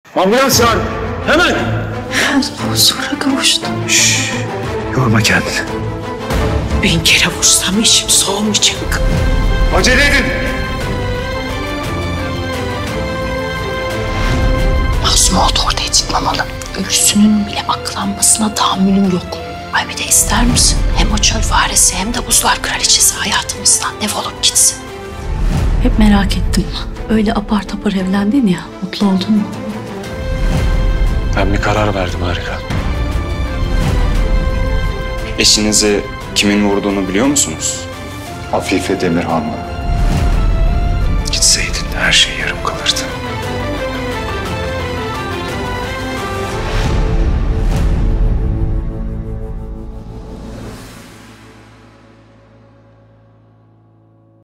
Ambulans çağır. Hemen. Huzura kavuştum. Yorma kendini. 1000 kere vursam içim soğumayacak. Acele edin. Masum oldu, ortaya çıkmamalı. Ölüsünün bile aklanmasına tahammülüm yok. Ay bir de ister misin? Hem o çöl faresi hem de buzlar kraliçesi hayatımızdan defolup gitsin. Hep merak ettim. Öyle apar topar evlendin ya, mutlu oldun mu? Ben bir karar verdim Harika. Eşinizi kimin vurduğunu biliyor musunuz? Afife Demirhan'la.